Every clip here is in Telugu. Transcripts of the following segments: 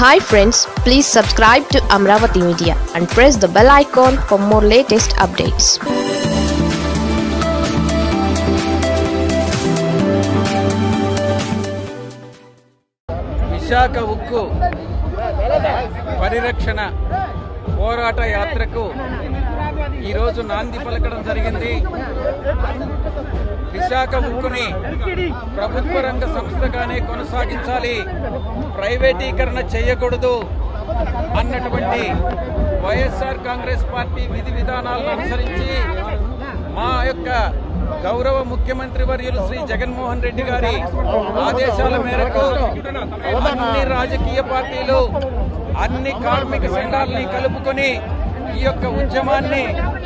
Hi friends, please subscribe to Amravati Media and press the bell icon for more latest updates. Visakha ఉక్కు పరిరక్షణ పోరాట యాత్రకు ఈరోజు నాంది పలకడం జరిగింది. విశాఖ ఉక్కుని ప్రభుత్వ రంగ సంస్థగానే కొనసాగించాలి, ప్రైవేటీకరణ చేయకూడదు అన్నటువంటి వైఎస్ఆర్ కాంగ్రెస్ పార్టీ విధి విధానాలను అనుసరించి మా యొక్క గౌరవ ముఖ్యమంత్రి వర్యులు శ్రీ జగన్మోహన్ రెడ్డి గారి ఆదేశాల మేరకు అన్ని రాజకీయ పార్టీలు అన్ని కార్మిక సంఘాలని కలుపుకొని ఈ యొక్క ఉద్యమాన్ని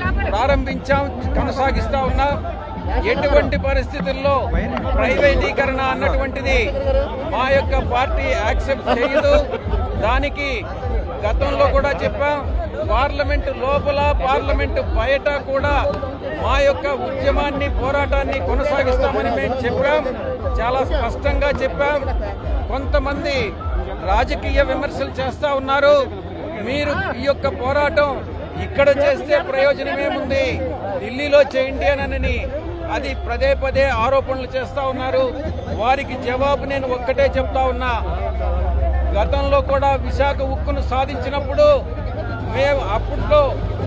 కొనసాగిస్తా ఉన్నాం. ఎటువంటి పరిస్థితుల్లో ప్రైవేటీకరణ అన్నటువంటిది మా యొక్క పార్టీ యాక్సెప్ట్ చేయదు. దానికి గతంలో కూడా చెప్పాం, పార్లమెంటు లోపల పార్లమెంటు బయట కూడా మా యొక్క ఉద్యమాన్ని పోరాటాన్ని కొనసాగిస్తామని మేము చెప్పాం, చాలా స్పష్టంగా చెప్పాం. కొంతమంది రాజకీయ విమర్శలు చేస్తా ఉన్నారు. మీరు ఈ యొక్క పోరాటం ఇక్కడ చేస్తే ప్రయోజనమేముంది, ఢిల్లీలో చేయండి అని అది పదే పదే ఆరోపణలు చేస్తా ఉన్నారు. వారికి జవాబు నేను ఒక్కటే చెప్తా ఉన్నా, గతంలో కూడా విశాఖ ఉక్కును సాధించినప్పుడు మేము అప్పట్లో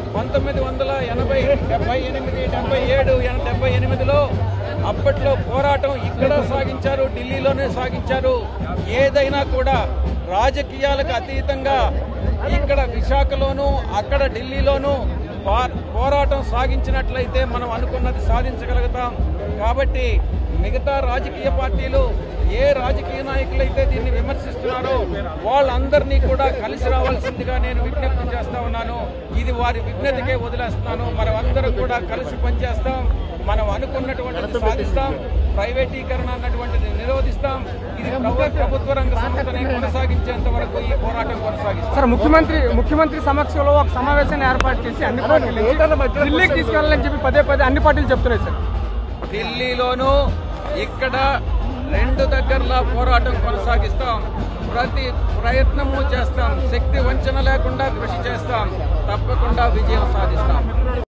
1980, 78, 77, 78లో అప్పట్లో పోరాటం ఇక్కడ సాగించారు, ఢిల్లీలోనే సాగించారు. ఏదైనా కూడా రాజకీయాలకు అతీతంగా ఇక్కడ విశాఖలోనూ అక్కడ ఢిల్లీలోనూ పోరాటం సాగించినట్లయితే మనం అనుకున్నది సాధించగలుగుతాం. కాబట్టి మిగతా రాజకీయ పార్టీలు ఏ రాజకీయ నాయకులైతే దీన్ని విమర్శిస్తున్నారో వాళ్ళందరినీ కూడా కలిసి రావాల్సిందిగా నేను విజ్ఞప్తి చేస్తా ఉన్నాను. ఇది వారి విజ్ఞతకే వదిలేస్తున్నాను. మనం అందరం కూడా కలిసి పనిచేస్తాం, మనం అనుకున్నటువంటిది సాధిస్తాం, ప్రైవేటీకరణ అన్నటువంటిది నిరోధిస్తాం. ఇది ప్రభుత్వ రంగ సంస్థని కొనసాగించేంత వరకు ఈ పోరాటం కొనసాగిస్తాం. సార్, ముఖ్యమంత్రి సమక్షంలో ఒక సమావేశాన్ని ఏర్పాటు చేసి అన్ని పార్టీలు ఢిల్లీకి తీసుకెళ్లాలని చెప్పి పదే పదే అన్ని పార్టీలు చెప్తున్నాయి సార్. ఢిల్లీలోనూ ఇక్కడ రెండు దగ్గరలా పోరాటం కొనసాగిస్తాం, ప్రతి ప్రయత్నము చేస్తాం, శక్తి వంచన లేకుండా కృషి చేస్తాం, తప్పకుండా విజయం సాధిస్తాం.